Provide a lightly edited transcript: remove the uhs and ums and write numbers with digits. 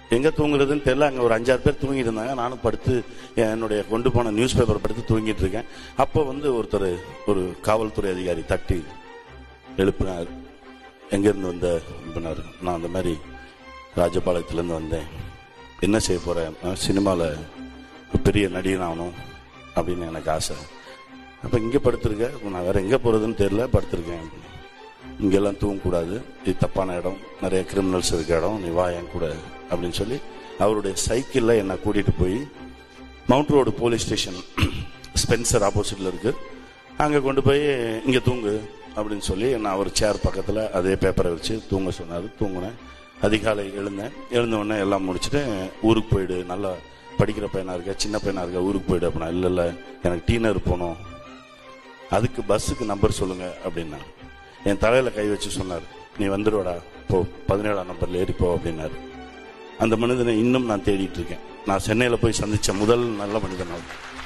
எங்கே தூங்குறதுன்னு தெரியல. அங்கே ஒரு 5-6 பேர் தூங்கிட்டு இருந்தாங்க. நானும் படுத்து என்னுடைய கொண்டு போன நியூஸ் பேப்பர் படுத்து தூங்கிட்டு இருக்கேன். அப்போ ஒருத்தர், ஒரு காவல்துறை அதிகாரி தட்டி எழுப்பினார். எங்கேருந்து வந்த அப்படின்னாரு. நான் அந்த மாதிரி ராஜபாளையத்துலேருந்து வந்தேன். என்ன செய்ய போகிறேன்? சினிமாவில் பெரிய நடிகன் ஆகணும் அப்படின்னு எனக்கு ஆசை. அப்போ இங்கே படுத்திருக்கேன். நான் வேறு எங்கே போகிறதுன்னு தெரியல, படுத்திருக்கேன். இங்கெல்லாம் தூங்கக்கூடாது, இது தப்பான இடம், நிறைய கிரிமினல்ஸ் இருக்க இடம், நீ வா என் கூட அப்படின்னு சொல்லி அவருடைய சைக்கிளில் என்னை கூட்டிகிட்டு போய் Mount Road police station Spencer ஆப்போசிட்டில் இருக்குது, அங்கே கொண்டு போய் இங்கே தூங்கு அப்படின்னு சொல்லி நான் அவர் சேர் பக்கத்தில் அதே பேப்பரை வச்சு தூங்க சொன்னார். தூங்கினேன். அதிகாலை எழுந்தவுடனே எல்லாம் முடிச்சுட்டு ஊருக்கு போயிடு, நல்லா படிக்கிற பையனாக இருக்க, சின்ன பையனாக இருக்க, ஊருக்கு போயிடு அப்படின்னா. இல்லை எனக்கு டீனர் போகணும், அதுக்கு பஸ்ஸுக்கு நம்பர் சொல்லுங்கள் அப்படின்னா. என் தலையில் கை வச்சு சொன்னார், நீ வந்துடுவாடா, போ 17ஆம் நம்பரில் ஏறிப்போ அப்படின்னாரு. அந்த மனிதனை இன்னும் நான் தேடிட்டு இருக்கேன். நான் சென்னையில் போய் சந்தித்த முதல் நல்ல மனிதன் அவர்.